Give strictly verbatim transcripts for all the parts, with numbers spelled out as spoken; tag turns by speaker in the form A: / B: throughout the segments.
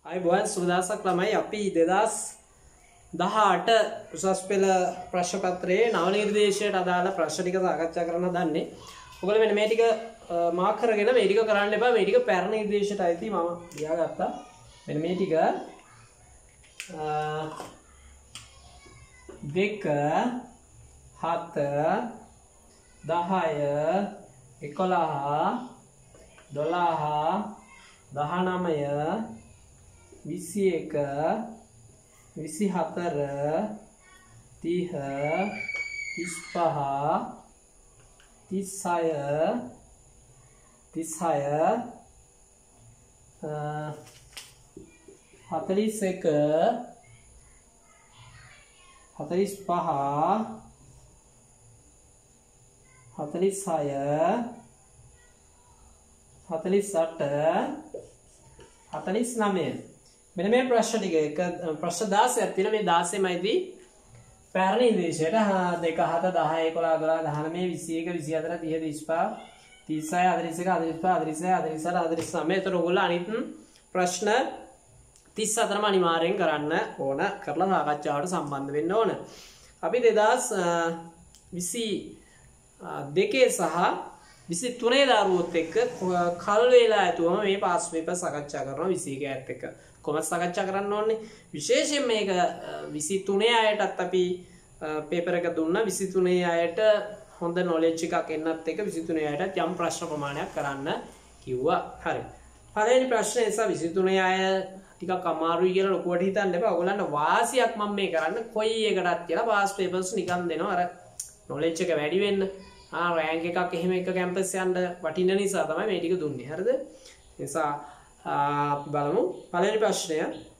A: අයිබෝන් සුබදවසක් ළමයි. අපි දෙදහස් දහඅට උසස් පෙළ ප්‍රශ්න පත්‍රයේ නව නිර්දේශයට අදාළ ප්‍රශ්න ටික සාකච්ඡා කරන්න හදන්නේ. ඔයගොල්ලෝ මෙන්න මේ ටික මාක් කරගෙන මේ ටික කරන්න එපා. මේ ටික පැරණි නිර්දේශයට අයිති මම ලියාගත්තා. මෙන්න මේ ටික දෙක හත දහය එකොළහ දොළහ දහනවය විසි එක විසි හතර තිහ තිස් පහ තිස් හය තිස් හය හතළිස් එක හතළිස් පහ හතළිස් හය හතළිස් අට හතළිස් නවය. මෙන්න මේ ප්‍රශ්න ටික එක ප්‍රශ්න දාසයක් තියෙනවා. මේ දාසෙමයිදී පැරණි නිර්දේශයට දෙක හත දහය එකොළහ දොළහ දහනවය විසි එක විසි හතර තිහ තිස් පහ තිස් හය හතළිස් එක හතළිස් පහ හතළිස් හය හතළිස් අට හතළිස් නවය. ඒතර ඔයගොල්ලෝ අනිත් ප්‍රශ්න තිස් හතරම අනිවාර්යෙන් කරන්න ඕන. කරලා සාකච්ඡාවට සම්බන්ධ වෙන්න ඕන. අපි දෙදහස් විසි දෙකේ සහ විසි තුනේ දරුවොත් එක්ක කල් වේලා ඇතුවම මේ පාස් පේපර් සාකච්ඡා කරනවා. විසි එක ඇත් එක්ක කොහොමද සාකච්ඡා කරන්න ඕනේ. විශේෂයෙන් මේක විසි තුනේ අයටත් අපි පේපර් එක දුන්නා. විසි තුනේ අයට හොඳ නොලෙජ් එකක් එන්නත් එක්ක විසි තුනේ අයටත් යම් ප්‍රශ්න ප්‍රමාණයක් කරන්න කිව්වා. හරි. පළවෙනි ප්‍රශ්නේ නිසා විසි තුනේ අය ටිකක් අමාරුයි කියලා ලොකුවට හිතන්න එපා. ඔයගොල්ලන්ට වාසියක් මම මේ කරන්න කොයි එකටත් කියලා පාස් පේපර්ස් නිකන් දෙනවා. අර නොලෙජ් එක වැඩි වෙන්න. ආ රෑන්ක් එකක් එහෙම එක කැම්පස් යන්න වටින නිසා තමයි මේ ටික දුන්නේ. හරිද? නිසා අපි බලමු පළවෙනි ප්‍රශ්නය.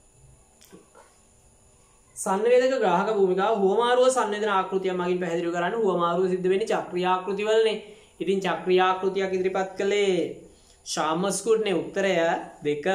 A: සංවේදක ග්‍රාහක භූමිකාව හුවමාරුව සංවේදන ආකෘතිය මගින් පැහැදිලි කරන්න. හුවමාරුව සිද්ධ වෙන්නේ චක්‍රීය ආකෘතිවලනේ. ඉතින් චක්‍රීය ආකෘතියක් ඉදිරිපත් කළේ ශාමස්කුට්නේ. උත්තරය දෙක.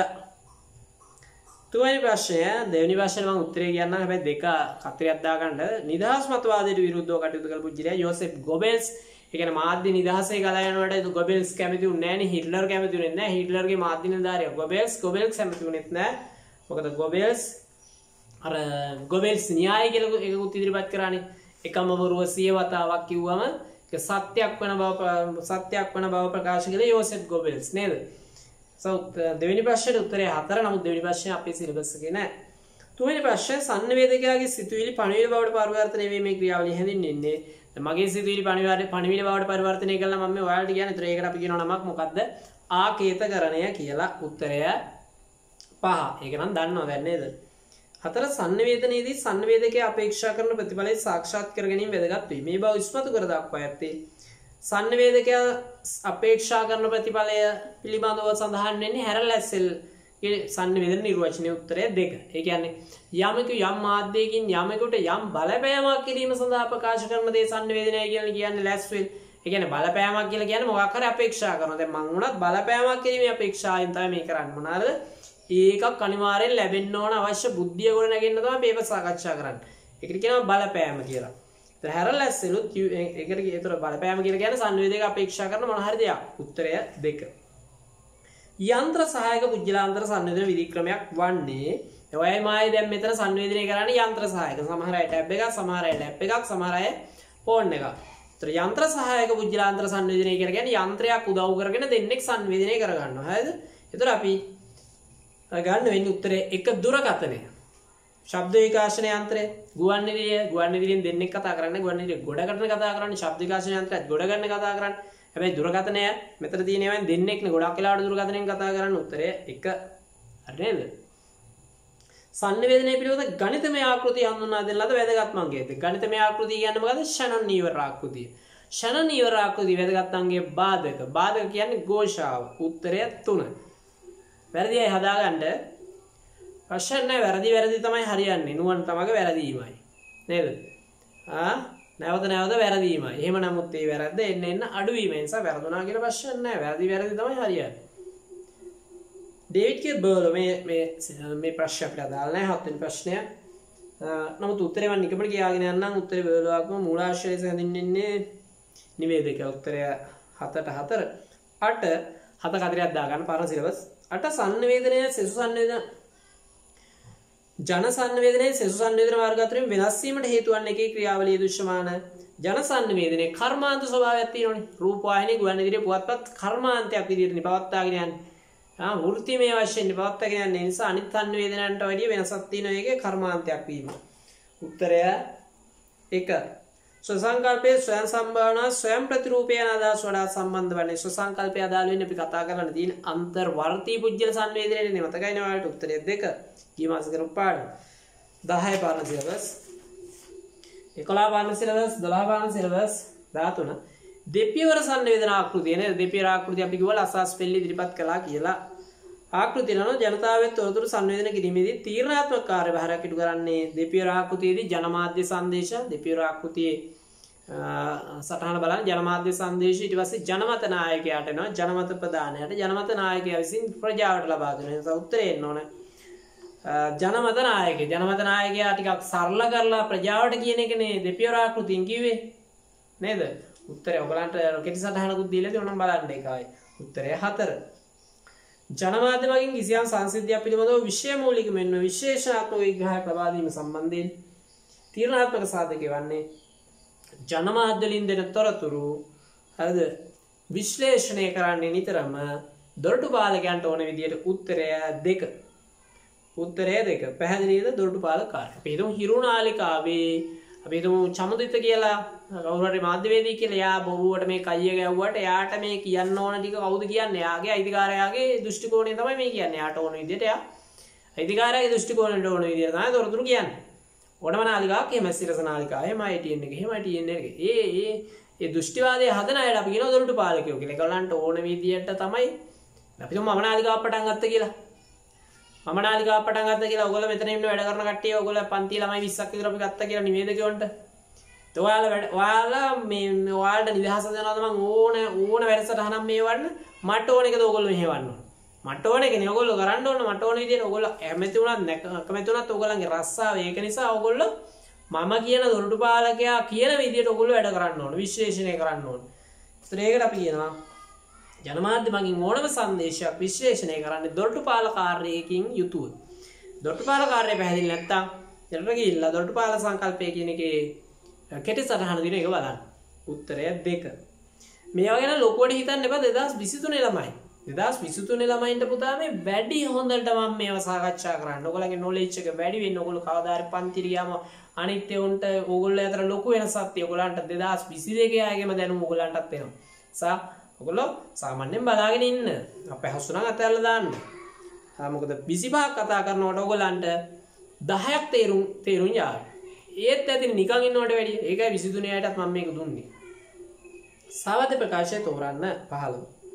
A: තුන්වෙනි ප්‍රශ්නය. දෙවෙනි ප්‍රශ්නේ මම උත්තරේ කියන්නම්. හැබැයි දෙක කතරයක් දාගන්න. නිදහස් මතවාදයට විරුද්ධව කටයුතු කළ පුජ්‍යලයා යෝසෙෆ් ගොබෙල්ස්. ඒ කියන්නේ මාධ්‍ය නිදහසේ ගලා යනකොට ගොබෙල්ස් කැමති උන්නේ නැහැ නේ. හිට්ලර් කැමති උන්නේ නැහැ. හිට්ලර්ගේ මාධ්‍ය නිලධාරියා ගොබෙල්ස් ගොබෙල්ස් කැමති උනේත් නැහැ. මොකද ගොබෙල්ස් අර ගොබෙල්ස් න්‍යාය කියලා එකකුත් ඉදිරිපත් කරානේ. එකම වරුව සිය වතාවක් කිව්වම ඒක සත්‍යයක් වෙන බව සත්‍යයක් වෙන බව ප්‍රකාශ කළේ යෝසෙෆ් ගොබෙල්ස් නේද? සෝ දෙවෙනි ප්‍රශ්නෙට උත්තරය හතර. නමුත් දෙවෙනි ප්‍රශ්නේ අපේ සිලබස් එකේ නැහැ. තුන්වෙනි ප්‍රශ්නේ සංවේදකයාගේ සිතුවිලි පණිවිඩ බවට පරිවර්තනය වීමේ ක්‍රියාවලිය හැඳින්වෙන්නේ. මගේ සිතුවිලි පණිවිඩ පණිවිඩ බවට පරිවර්තනය කළා මම මේ ඔයාලට කියන්නේ. ඒතර ඒකට අපි කියනවා නමක් මොකද්ද? ආකේතකරණය කියලා. උත්තරය පහ. ඒක නම් දන්නවා දැන් නේද? හතර සංවේදනයේදී සංවේදකයා අපේක්ෂා කරන ප්‍රතිඵලය සාක්ෂාත් කර ගැනීම වැදගත් වේ. මේ බව ඉස්මතු කර දක්වා ඇත්තේ සංවේදකයා අපේක්ෂා කරන ප්‍රතිඵලය පිළිබඳව සඳහන් වෙන්නේ හැරලැස්සෙල් සංවේදන නිර්වචනයේ. උත්තරය දෙක. ඒ කියන්නේ යමෙකු යම් මාධ්‍යයකින් යමෙකුට යම් බලපෑමක් කිරීම සඳහා ප්‍රකාශ කරන දේ සංවේදනය කියලා කියන්නේ ලැස්වෙල්. ඒ කියන්නේ බලපෑමක් කියලා කියන්නේ මොකක් හරි අපේක්ෂා කරනවා. දැන් මම උනත් බලපෑමක් කිරීමේ අපේක්ෂාවෙන් තමයි මේ කරන්නේ. මොනවාද? ඒකක් අනිවාර්යෙන් ලැබෙන්න ඕන අවශ්‍ය බුද්ධිය ගොඩ නැගෙන්න තමයි පේපර් සාකච්ඡා කරන්නේ. ඒකට කියනවා බලපෑම කියලා. ඒතර හැරලැස්සෙලුත් ඒකට ඒතර බලපෑම කියලා කියන්නේ සංවේදක අපේක්ෂා කරන මොන හරි දෙයක්. උත්තරය දෙක. යන්ත්‍ර සහායක පුජ්‍යලාන්තර සංවේදන විධික්‍රමයක් වන්නේ ඔයයි මායි දැන් මෙතන සංවේදනය කරන්නේ යන්ත්‍ර සහායක. සමහර අය ටැබ් එකක්, සමහර අය ලැප් එකක්, සමහර අය ෆෝන් එකක්. ඒතර යන්ත්‍ර සහායක පුජ්‍යලාන්තර සංවේදනය කියලා කියන්නේ යන්ත්‍රයක් උදව් කරගෙන දෙන්නෙක් සංවේදනය කරගන්නවා. හරිද? ඒතර අපි ගන්න වෙන්නේ උත්තරේ එක දුරකථනය. ශබ්ද විකාශන යන්ත්‍රය, ගුවන්විදුලිය, ගුවන්විදුලියෙන් දෙන්නෙක් කතා කරන්නේ, ගුවන්විදුලිය ගොඩ කරන කතා කරන්නේ, ශබ්ද විකාශන යන්ත්‍රයත් ගොඩ ගන්න කතා කරන්නේ. හැබැයි දුරකථනය මෙතන තියෙන ඒවායින් දෙන්නෙක්නේ ගොඩක් වෙලාවට දුරකථනයෙන් කතා කරන්නේ. උත්තරය එක. හරි නේද? සංවේදනය පිළිබඳ ගණිතමය ආකෘතිය හඳුන්වා දෙන ලද වැදගත් අංගයද? ගණිතමය ආකෘතිය කියන්නේ මොකද්ද? ෂණන් නීවර ආකෘතිය. ෂණන් නීවර ආකෘතිය වැදගත් අංගයේ බාධක. බාධක කියන්නේ ഘോഷාව. උත්තරය තුන. වැරදි අය හදාගන්න ප්‍රශ්න නැහැ. වැරදි වැරදි තමයි හරියන්නේ. නුවන් තමගේ වැරදීමයි. නේද? ආ නැවත නැවත වැරදීමයි. එහෙම නමුත් ඒ වැරද්ද එන්න එන්න අඩු වීම නිසා වැරදුනා කියලා ප්‍රශ්න නැහැ. වැරදි වැරදි තමයි හරියන්නේ. ඩේවිඩ් බර්ලෝ මේ මේ මේ ප්‍රශ්න අපිට අදාළ නැහැ. හත්වෙනි ප්‍රශ්නය. නමුත් උත්තරේ මම නිකමට කියාගෙන යන්නම්. උත්තරේ බර්ලෝවක්ම මූලාශ්‍රය හැඳින්වෙන්නේ නිවේදක. උත්තරය හතට හතර. අට හත කතරයක් දාගන්න පාරන සිලබස්. අට සංවේදනය සෙසු සංවේදන ජන සංවේදනයේ සෙසු සංවේදන මාර්ග අතරින් වෙනස් වීමට හේතු වන්නේ එකේ ක්‍රියාවලිය දෘශ්‍යමාන ජන සංවේදනයේ කර්මාන්ත ස්වභාවයක් තියෙනවනේ. රූප වාහිනී ගුවන් විදුලි පුවත්පත් කර්මාන්තයක් විදිහටනේ පවත්වාගෙන යන්නේ. ආ වෘත්තිමය වශයෙන් පවත්වාගෙන යන්නේ. නිසා අනිත් සංවේදනයන්ට වැඩිය වෙනසක් තියෙනවා ඒකේ කර්මාන්තයක් වීම. උත්තරය එක. ස්වසංකල්පයේ ස්වයං සම්භාවනා ස්වයං ප්‍රතිරූපය යන අදහස් වඩා සම්බන්ධ වන්නේ ස්වසංකල්පය අදාළ වෙන්නේ අපි කතා කරන්න තියෙන අන්තර්වර්තී පුජ්‍යල සංවේදනයේනේ. මතකයි නේ ඔයාලට. උත්තරය දෙක. කීමාස කරපු පාඩම. දහය පාඩම සිලබස්. එකොළහ පාඩම සිලබස්, දොළහ පාඩම සිලබස්, දහතුන. දෙපියවර සංවේදන ආකෘතිය නේද? දෙපියවර ආකෘතිය අපි කිව්වා අසස් පෙළි ඉදිරිපත් කළා කියලා. ආකෘතිය නෝ ජනතාවයේ තොරතුරු සංවේදන කිරීමේදී තීරණාත්මක කාර්යභාරයක් ඉටු කරන්නේ දෙපියවර ආකෘතියේදී ජනමාධ්‍ය සංදේශ දෙපියවර ආකෘතියේ සටහන බලන්න ජනමාධ්‍ය සංදේශ ඊට පස්සේ ජනමත නායකයාට එනවා ජනමත ප්‍රදානයට ජනමත නායකයා විසින් ප්‍රජාවට ලබා දෙන නිසා උත්තරේ එන්න ඕනේ ජනමත නායකයා ජනමත නායකයා ටිකක් සරල කරලා ප්‍රජාවට කියන එකනේ දෙපියවර ආකෘතියෙන් කිව්වේ නේද? උත්තරේ ඔයගලන්ට කෙටි සටහනකුත් දීලා තියෙනවා නම් බලන්න ඒකයි. උත්තරය හතර. ජනමාධ්‍ය මගින් කිසියම් සංසිද්ධියක් පිළිබඳව විෂය මූලික මෙන්ම විශේෂාත්මක විග්‍රහයක් ලබා දීම සම්බන්ධයෙන් තීරණාත්මක සාධකය වන්නේ ජනමාධ්‍ය වලින් දෙන තොරතුරු හරිද විශ්ලේෂණය කරන්නේ නිතරම දොරටු පාලකයන්ට ඕන විදියට උත්තරය දෙක. උත්තරය දෙක. පැහැදිලිද? දොරටු පාලකාරය. අපි හිතමු හිරු නාලිකාවේ අපි හිතමු චමුදිත කියලා කවුරු හරි මාධ්‍යවේදී කියලා යා බොරුවට මේ කයිය ගැව්වට එයාට මේ කියන්න ඕන ටික කවුද කියන්නේ? එයාගේ අයිතිකාරයාගේ දෘෂ්ටි කෝණය තමයි මේ කියන්නේ. එයාට ඕන විදිහට එයා අයිතිකාරයාගේ දෘෂ්ටි කෝණයට ඕන විදිහට තමයි තොරතුරු කියන්නේ. ඕනම නාලිකාවක් එහෙම සිරස නාලිකාව එහෙම I T N එක එහෙම I T N එක. ඒ ඒ ඒ දෘෂ්ටිවාදයේ හදන අයට අපි කියනවා දොරටු පාලකයෝ කියලා. ඒගොල්ලන්ට ඕන විදිහට තමයි අපි තුමු මම නාලිකාවක් පටන් ගත්ත කියලා. මම නාලිකාවක් පටන් ගත්ත කියලා ඔයගොල්ලෝ මෙතන ඉන්න වැඩ කරන කට්ටිය ඔයගොල්ලෝ පන්ති ළමයි විස්සක් විතර අපි ගත්තා කියලා නිවේදකයන්ට. ඔයාලා ඔයාලා මේ ඔයාලට නිදහස දෙනවද මං ඕන ඕන වැඩසටහනක් මේවන්න මට ඕන එකද ඔයගොල්ලෝ මෙහෙවන්න ඕන. මට ඕන එකනේ ඔයගොල්ලෝ කරන්න ඕන මට ඕන විදිහට ඔයගොල්ලෝ කැමති වුණත් නැකමැති වුණත් ඔයගොල්ලන්ගේ රස්සාව ඒක නිසා ඔයගොල්ලෝ මම කියන දොරටු පාලකයා කියන විදිහට ඔයගොල්ලෝ වැඩ කරන්න ඕන විශ්ලේෂණය කරන්න ඕන. ඒකට අපි කියනවා ජනමාධ්‍ය මගින් ඕනම සංදේශයක් විශ්ලේෂණය කරන්නේ දොරටු පාලකාරයෙකින් යුතුව. දොරටු පාලකාරය පැහැදිලි නැත්තම් ඊළඟට ගිහිල්ලා දොරටු පාලක සංකල්පය කියන එකේ කෙටි සටහන දින එක බලන්න. උත්තරය දෙක. මේවා ගැන ලොකුවට හිතන්න එපා. දෙදහස් විසිතුනේ ළමයි. දෙදහස් විසිතුනේ ළමයින්ට පුතා මේ වැඩි හොඳට මම මේවා සාකච්ඡා කරන්න. ඔයගොල්ලන්ගේ knowledge එක වැඩි වෙන්න ඕගොල්ලෝ කවදා හරි පන්තිර ගියාම අනිත් ඒවුන්ට ඕගොල්ලෝ අතර ලොකු වෙනසක් තියෙනවා. ඔයගොල්ලන්ට දෙදහස් විසිදෙකේ ආගෙම දැනුම ඔයගොල්ලන්ටත් එනවා. සා ඔයගොල්ලෝ සාමාන්‍යයෙන් බලාගෙන ඉන්න. අපේ හසුණක් අතහැරලා දාන්න. ආ මොකද විසිපහක් කතා කරනකොට ඔයගොල්ලන්ට දහයක් තේරුම් තේරුම් යාවි. ඒත් ඇතින් නිකන් ඉන්නවට වැඩිය. ඒකයි විසිතුනේ අයටත් මම මේක දුන්නේ. සාවද්‍ය ප්‍රකාශය තෝරන්න පහළව.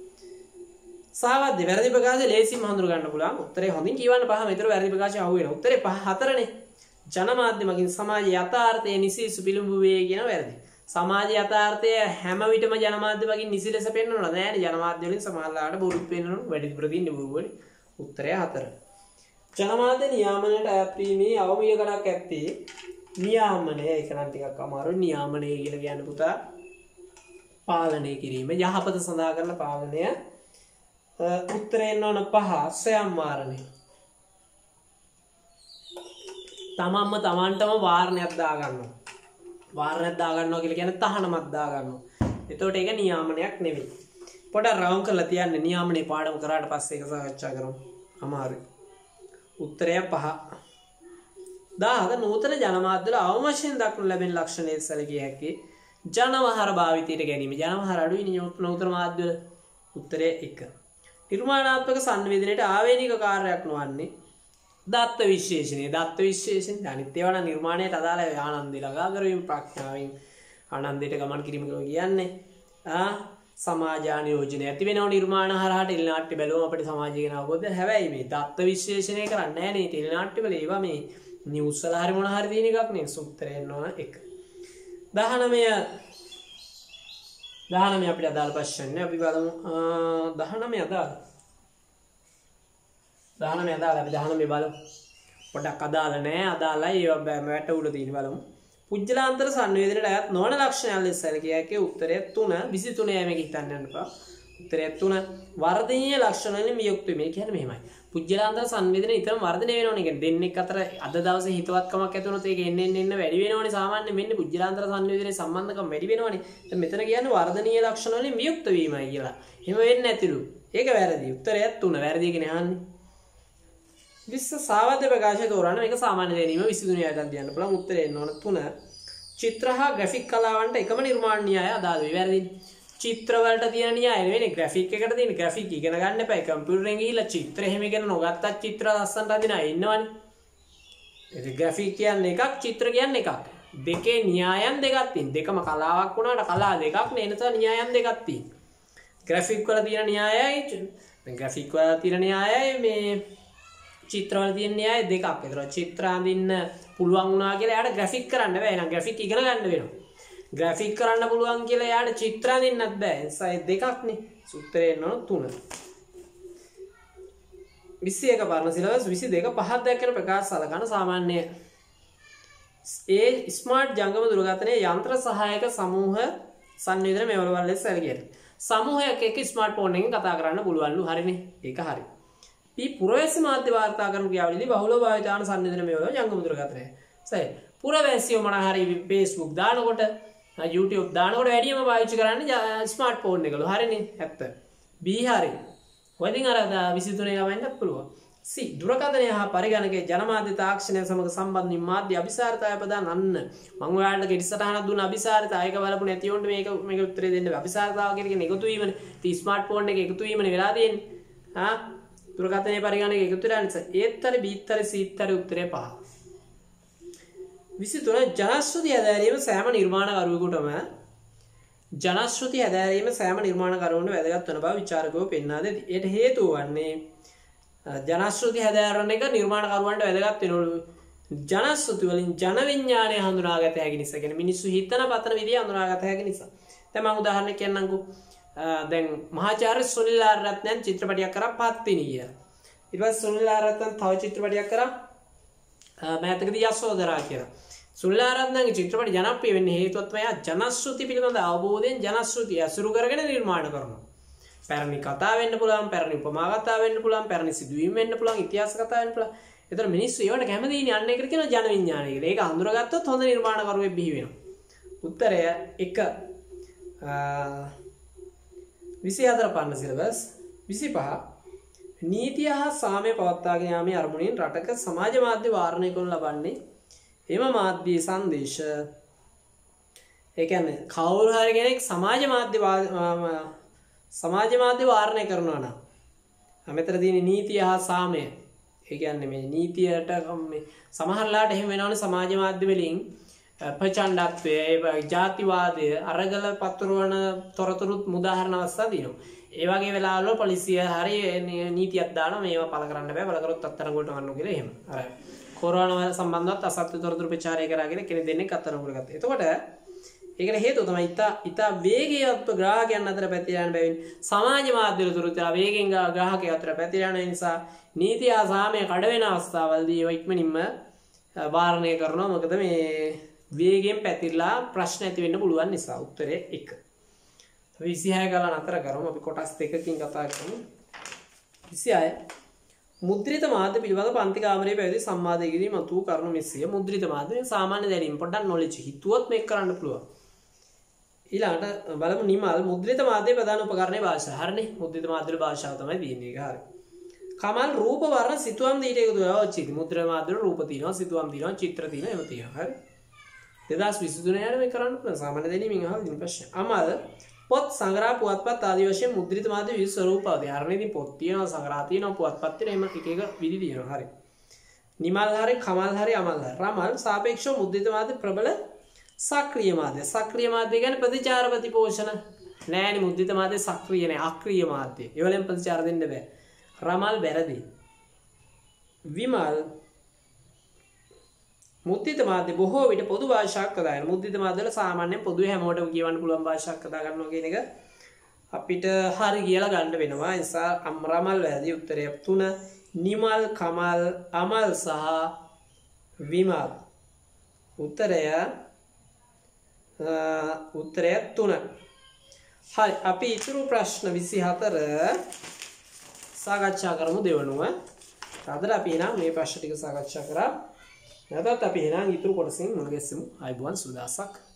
A: සාවද්‍ය වැරදි ප්‍රකාශය ලේසියෙන් හඳුන ගන්න පුළුවන්. උත්තරේ හොඳින් කියවන්න පහම විතර වැරදි ප්‍රකාශය අහු වෙනවා. උත්තරේ පහ හතරනේ. ජනමාධ්‍ය මගින් සමාජ යථාර්ථයේ නිසිසු පිළිඹු වේ කියන වැරදි. සමාජ යථාර්ථය හැම විටම ජනමාධ්‍ය මගින් නිසි ලෙස පෙන්වන්න නෑනේ. ජනමාධ්‍ය වලින් සමාජලාට බොරුත් පෙන්වන්න වැඩි ප්‍රතිින් බොරුවනේ. උත්තරය හතර. ජනමාධ්‍ය නියාමනයට අයත් වීමේ අවමිය ගණක් ඇත්තේ නියාමනය ඒක නම් ටිකක් අමාරුයි. නියාමනය කියලා කියන්නේ පුතා පාලනය කිරීම යහපත සඳහා කරන පාලනය. උත්තරේ එන්න ඕන පහ. ස්වයං වාරණය. තමන්ම තමන්ටම වාරණයක් දාගන්නවා. වාරණයක් දාගන්නවා කියලා කියන්නේ තහනමක් දාගන්නවා. එතකොට ඒක නියාමනයක් නෙවෙයි. පොඩක් රවුම් කරලා තියන්න. නියාමනේ පාඩම කරාට පස්සේ ඒක සාකච්ඡා කරමු. අමාරුයි. උත්තරය පහ. දාහක නූතන ජනමාධ්‍යවල අවම වශයෙන් දක්වනු ලැබෙන ලක්ෂණයේ සැලකිය හැකි ජනවහර භාවිතයට ගැනීම. ජනවහර අඩුයි නූතන මාධ්‍යවල. උත්තරය එක. නිර්මාණාත්මක සංවේදනයට ආවේනික කාර්යයක් නොවන්නේ දත්ත විශ්ලේෂණය. දත්ත විශ්ලේෂණ අනිත් ඒවා නම් නිර්මාණයට අදාළ ආනන්දේ ළඟා කරවීම ප්‍රඥාවෙන් ආනන්දයට ගමන් කිරීම කියලා කියන්නේ. ආ සමාජානියෝජනය ඇති වෙනව නිර්මාණ හරහා ටෙලිනාට්‍ය බැලුවම අපිට සමාජය ගැන අවබෝධය. හැබැයි මේ දත්ත විශ්ලේෂණය කරන්නේ නැහැ නේ ටෙලිනාට්‍ය වල. ඒවා මේ නිවුස් වල හරි මොන හරි තියෙන එකක් නේ. උත්තරය එනවා එක. දහනවය දහනවය අපිට අදාළ ප්‍රශ්නේ අපි බලමු. දහනවය අදාළ දහනවය අදාළ අපි දහනවය බලමු. පොඩක් අදාළ නෑ. අදාළයි ඒවා වැට උඩ තියෙන බලමු. පුජ්‍යලාන්තර සංවේදනයට අයත් නොවන ලක්ෂණයන් ලෙස සැලකිය හැකි. උත්තරය තුන. විසිතුනේ මේක හිතන්න යන්න එපා. උත්තරය තුන. වර්ධනීය ලක්ෂණ වලින් වියුක්ත මේ කියන්නේ මෙහෙමයි. පුජ්‍යලාන්තර සංවේදනය ඊතරම් වර්ධනය වෙනවනේ. කියන්නේ දෙන්නෙක් අතර අද දවසේ හිතවත්කමක් ඇති වුණොත් ඒක එන්න එන්න එන්න වැඩි වෙනවනේ. සාමාන්‍යයෙන් මෙන්න පුජ්‍යලාන්තර සංවේදනයේ සම්බන්ධකම් වැඩි වෙනවනේ. දැන් මෙතන කියන්නේ වර්ධනීය ලක්ෂණ වලින් වියුක්ත වීමයි කියලා. එහෙම වෙන්නේ නැතිලු. ඒක වැරදි. උත්තරය තුන. වැරදි කියන්නේ අහන්නේ. විශ්ව සාවද්‍ය ප්‍රකාශය තෝරන්න මේක සාමාන්‍ය දැනීම විසඳුන යායටත් කියන්න පුළුවන්. උත්තරය එන්න ඕන තුන. චිත්‍ර හා ග්‍රැෆික් කලාවන්ට එකම නිර්මාණ න්‍යාය අදාළ වේ. වැරදි. චිත්‍ර වලට තියෙන න්‍යාය නෙවෙයි ග්‍රැෆික් එකට තියෙන. ග්‍රැෆික් ඉගෙන ගන්න එපා. කම්පියුටරෙන් ගිහිල්ලා චිත්‍ර එහෙම ඉගෙන නොගත්තත් චිත්‍ර ලස්සනට අදින අය ඉන්නවනේ. ඒ ග්‍රැෆික් කියන්නේ එකක්, චිත්‍ර කියන්නේ එකක්. දෙකේ න්‍යායන් දෙකක් තියෙන. දෙකම කලාවක් වුණාට කලා දෙකක් නේ. එනසා න්‍යායන් දෙකක් තියෙන. ග්‍රැෆික් වල තියෙන න්‍යායයි දැන් ග්‍රැෆික් වල තියෙන න්‍යායයි මේ චිත්‍ර වල තියෙන න්‍යාය දෙකක්. ඒතර චිත්‍ර අඳින්න පුළුවන් වුණා කියලා එයාට ග්‍රැෆික් කරන්න බෑ. එහෙනම් ග්‍රැෆික් ඉගෙන ගන්න වෙනවා. ග්‍රැෆික් කරන්න පුළුවන් කියලා එයාට චිත්‍ර අඳින්නත් බෑ. එනිසා ඒ දෙකක්නේ. සූත්‍රය එන්න තුන. විසි එක පරණ සිලබස් විසි දෙක පහක් දැක්කන ප්‍රකාශ සලකන සාමාන්‍ය ඒ ස්මාර්ට් ජංගම දුරකථනයේ යන්ත්‍ර සහායක සමූහ සංවේදන මෙවල වල සැලකියට. සමූහයක් එක්ක ස්මාර්ට් ෆෝන් එකෙන් කතා කරන්න පුළුවන්ලු. හරිනේ. ඒක හරි. පී පුරවැසි මාධ්‍ය වාර්තා කරන ක්‍රියාවලියේදී බහුල භාවිතාන සංවේදන මෙවල ජංගම දුරකථනය. සයි. පුරවැසියෝ මොන හරි Facebook දානකොට YouTube දානකොට වැඩියම පාවිච්චි කරන්නේ ස්මාර්ට් ෆෝන් එකලු. හරිනේ. ඇත්ත. B හරි. වදින් අර විසි තුන ගමන්නත් පුළුවන්. C දුරකථනය හා පරිගණකයේ ජනමාධ්‍ය තාක්ෂණය සමග සම්බන්ධ මාධ්‍ය අභිසාරිතය ප්‍රදාන අන්න මම ඔයාලට කෙටිසටහනක් දුන්න අභිසාරිතය ඒක බලපු නැති වොන්ට මේක මේක උත්තරේ දෙන්න බෑ. අභිසාරිතාව කියන එකතු වීමනේ. ඉතින් ස්මාර්ට් ෆෝන් එක එකතු වීමනේ වෙලා තියෙන්නේ. හා දුරකථනයේ පරිගණකයේ එකතු වෙලා නිසා ඒත් හරි බීත් හරි සීත් හරි උත්තරේ පහ. විසි තුන ජනශ්‍රුති හැදෑරීම සෑම නිර්මාණකරුවෙකුටම ජනශ්‍රුති හැදෑරීම සෑම නිර්මාණකරුවන්ට වැදගත් වන බව විචාරකයෝ පෙන්වා දෙති. ඒට හේතුව වන්නේ ජනශ්‍රුති හැදෑරන එක නිර්මාණකරුවන්ට වැදගත් වෙනවලු. ජනශ්‍රුති වලින් ජන විඥානය හඳුනාගත හැකි නිසා. කියන්නේ මිනිස්සු හිතන පතන විදිය හඳුනාගත හැකි නිසා. දැන් මම උදාහරණයක් කියන්නම්කෝ. දැන් මහාචාර්ය සුනිල් ආරරත්නයන් චිත්‍රපටයක් කරා පත්තිනි කියලා. ඊට පස්සේ සුනිල් ආරරත්නන් තව චිත්‍රපටයක් කරා මෑතකදී යසෝදරා කියලා. සුනිල් ආරරත්නන්ගේ චිත්‍රපට ජනප්‍රිය වෙන්නේ හේතුවත් තමයි ජනශ්‍රුති පිළිබඳ අවබෝධයෙන් ජනශ්‍රුතිය අසුරු කරගෙන නිර්මාණ කරනවා. පැරණි කතා වෙන්න පුළුවන්, පැරණි උපමා කතා වෙන්න පුළුවන්, පැරණි සිදුවීම් වෙන්න පුළුවන්, ඉතිහාස කතා වෙන්න පුළුවන්. ඒතර මිනිස්සු ඒවට කැමතිනේ අන්න ඒකට කියනවා ජන විඥානය කියලා. ඒක හඳුනාගත්තොත් හොඳ නිර්මාණකරුවෙක් බිහි වෙනවා. උත්තරය එක විසි හතර පරණ සිලබස් විසි පහ නීතිය හා සාමය පවත්වාගෙන යාමේ අරමුණින් රටක සමාජ මාධ්‍ය වාරණය කරනු ලබන්නේ එම මාධ්‍යයේ සංදේශ ඒ කියන්නේ කවුරු හරි කෙනෙක් සමාජ මාධ්‍ය සමාජ මාධ්‍ය වාරණය කරනවා නම් මෙතන තියෙන නීතිය හා සාමය ඒ කියන්නේ මේ නීතියට මේ සමහරලාට එහෙම වෙනවනේ සමාජ මාධ්‍ය වලින් ප්‍රචණ්ඩත්වය ඒ ජාතිවාදය අරගල පතුරවන තොරතුරුත් මුදාහරණ අවස්ථා තියෙනවා. ඒ වගේ වෙලාවල පොලිසිය හරි නීතියක් දානවා මේවා පළ කරන්න බෑ පළ කරොත් අත්අඩංගුවට ගන්න කියලා එහෙම. අර කොරෝනා සම්බන්ධවත් අසත්‍ය තොරතුරු ප්‍රචාරය කරාගෙන කෙනෙක් දෙන්නෙක් අත්අඩංගුවට ගත්තා. එතකොට ඒකට හේතුව තමයි ඉතා ඉතා වේගයත්ව ග්‍රාහකයන් අතර පැතිර යන බැවින් සමාජ මාධ්‍ය වල තොරතුරු වේගෙන් ග්‍රාහකයන් අතර පැතිර යන නිසා නීතිය හා සාමය කඩ වෙන අවස්ථාවලදී ඒවා ඉක්මනින්ම වාරණය කරනවා. මොකද මේ වේගෙන් පැතිරලා ප්‍රශ්න ඇති වෙන්න පුළුවන් නිසා. උත්තරේ එක. විසි හය ගාලා නතර කරමු. අපි කොටස් දෙකකින් කතා කරමු. විසි හය මුද්‍රිත මාධ්‍ය පිළිබඳ පන්ති කාමරයේ පැවති සංවාදයේදී මතු කරුණු මෙසිය. මුද්‍රිත මාධ්‍ය සාමාන්‍ය දැනීම පොඩ්ඩක් නොලෙජ් හිතුවොත් මේක කරන්න පුළුවන්. ඊළඟට බලමු නිමල් මුද්‍රිත මාධ්‍ය ප්‍රධාන උපකරණයේ භාෂාව. හරිනේ. මුද්‍රිත මාධ්‍ය භාෂාව තමයි තියෙන්නේ. ඒක හරි. කමල් රූප වර්ණ සිතුවම් දීට එකතු වෙනවා. ඔච්චි මුද්‍රිත මාධ්‍ය රූප තියෙනවා, සිතුවම් තියෙනවා, චිත්‍ර තියෙනවා, ඒව තියෙනවා. හරි. දෙදහස් විසි තුන යාර මේ කරන්න පුළුවන් සාමාන්‍ය දැනීමෙන් අහලා දින ප්‍රශ්න. අමල් පොත් සංග්‍රහ පුවත්පත් ආදී වශයෙන් මුද්‍රිත මාධ්‍ය විවිධ ස්වරූපවලදී. හරිනේ. ඉතින් පොත් තියෙනවා, සංග්‍රහ තියෙනවා, පුවත්පත් තියෙනවා. එහෙම එක එක විදි තියෙනවා. හරි. නිමල් හරි, කමල් හරි, අමල් හරි. රමල් සාපේක්ෂව මුද්‍රිත මාධ්‍ය ප්‍රබල සක්‍රීය මාධ්‍ය. සක්‍රීය මාධ්‍ය කියන්නේ ප්‍රතිචාර ප්‍රතිපෝෂණ. නෑනේ මුද්‍රිත මාධ්‍ය සක්‍රීය නෑ, අක්‍රීය මාධ්‍ය. ඒ වලින් ප්‍රතිචාර දෙන්න බෑ. රමල් වැරදි. විමල් මුද්‍රිත මාධ්‍ය බොහෝ විට පොදු භාෂාවක් කතා කරනවා. මුද්‍රිත මාධ්‍ය වල සාමාන්‍යයෙන් පොදුවේ හැමෝටම කියවන්න පුළුවන් භාෂාවක් කතා කරනවා කියන එක අපිට හරි කියලා ගන්න වෙනවා. ඒ නිසා රමල් වැරදි. උත්තරය තුන. නිමල්, කමල්, අමල් සහ විමල්. උත්තරය උත්තරය තුන. හරි අපි ඉතුරු ප්‍රශ්න විසිහතර සාකච්ඡා කරමු දෙවනුව. අදට අපි එහෙනම් මේ ප්‍රශ්න ටික සාකච්ඡා කරා. නැවතත් අපි එහෙනම් ඉතුරු කොටසින් මුල ගැසෙමු. ආයුබෝවන් සුවදාසක්.